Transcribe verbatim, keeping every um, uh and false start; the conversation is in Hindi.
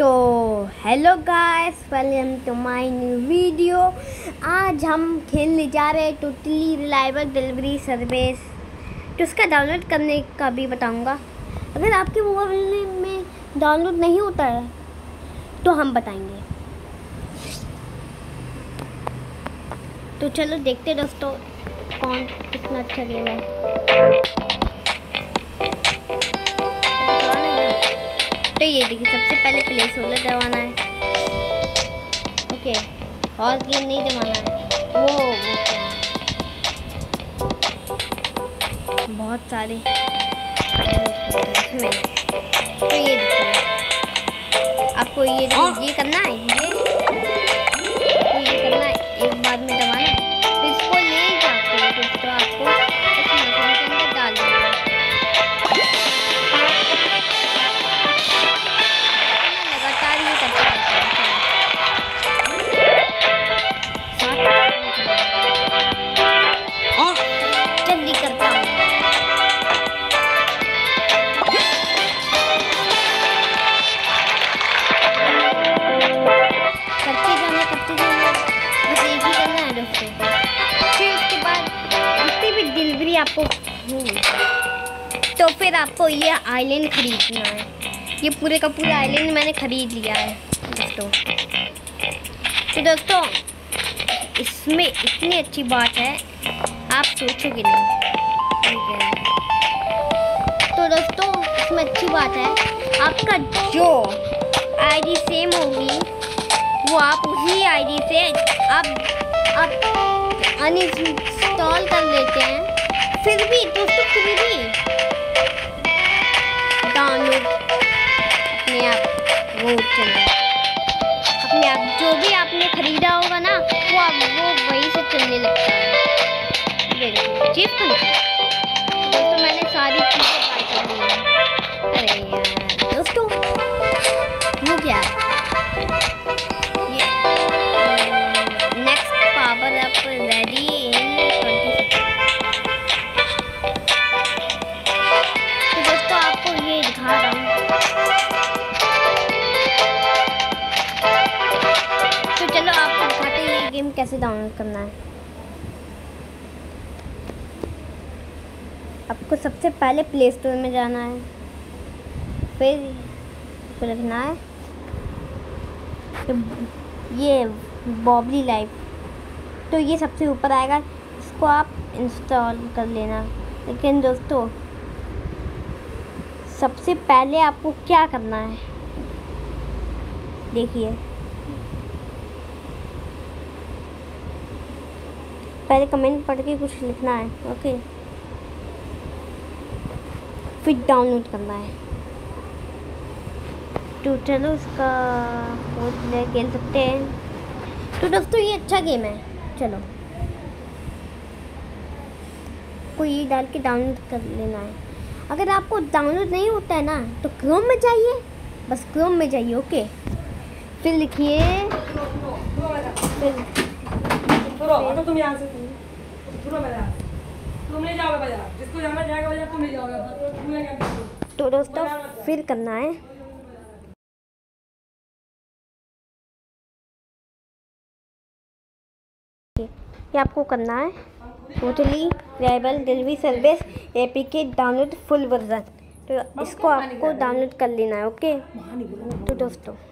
तो hello guys, welcome to my new video. आज हम खेलने जा रहे हैं टोटली रिलायबल डिलीवरी सर्विस। तो उसका डाउनलोड करने का भी बताऊंगा। अगर आपके मोबाइल में डाउनलोड नहीं होता है तो हम बताएंगे। तो चलो देखते दोस्तों कौन कितना अच्छा गेम है। तो ये देखिए, सबसे पहले प्ले सोलर दबाना है। ओके, और गेम नहीं दबाना है। वो, वो बहुत सारे इसमें। तो ये देखिए, आपको ये ये करना है, ये आपको ये करना है, एक बार में दबाना है। फिर इसको ले जाके दोस्तों आपको इस मशीन के अंदर डाल देना है। जल्दी करता हूँ। करते जाना करते जाना बस एक ही करना है दोस्तों। फिर उसके बाद जितनी भी डिलीवरी आपको तो फिर आपको ये आइलैंड खरीदना है। ये पूरे का पूरा आइलैंड मैंने खरीद लिया है दोस्तों। तो दोस्तों इसमें इतनी अच्छी बात है आप सोचोगे नहीं। तो दोस्तों इसमें अच्छी बात है, आपका जो आईडी सेम होगी वो आप उसी आईडी से आप आप अनइंस्टॉल कर लेते हैं। फिर भी दोस्तों फिर भी डाउनलोड अपने आप वो चलेगा। अपने आप जो भी आपने खरीदा होगा ना वो आप वो वहीं से चलने लगता है। चिप दोस्तों मैंने सारी चीज़ें बाय कर ली हैं। अरे यार दोस्तों वो क्या है, ये next power up ready in twenty second. तो दोस्तों आपको ये दिखा रहा हूँ। तो चलो आपको दिखाते हैं ये गेम कैसे डाउनलोड करना है। आपको सबसे पहले प्ले स्टोर में जाना है, फिर रखना है तो ये बॉबली लाइव। तो ये सबसे ऊपर आएगा, इसको आप इंस्टॉल कर लेना। लेकिन दोस्तों सबसे पहले आपको क्या करना है देखिए, पहले कमेंट पढ़ के कुछ लिखना है। ओके, फिर डाउनलोड करना है। तो चलो उसका कोड खेल सकते हैं। तो दोस्तों ये अच्छा गेम है। चलो को ये डाल के डाउनलोड कर लेना है। अगर आपको डाउनलोड नहीं होता है ना तो क्रोम में जाइए, बस क्रोम में जाइए। ओके, फिर लिखिए तुम यहाँ से तुम नहीं जाओगे बाजार, जिसको जाना जाएगा बाजार तुम नहीं जाओगे। तो दोस्तों फिर करना है, ये आपको करना है totally reliable delivery service APK download full version. तो इसको आपको डाउनलोड कर लेना है। ओके, तो दोस्तों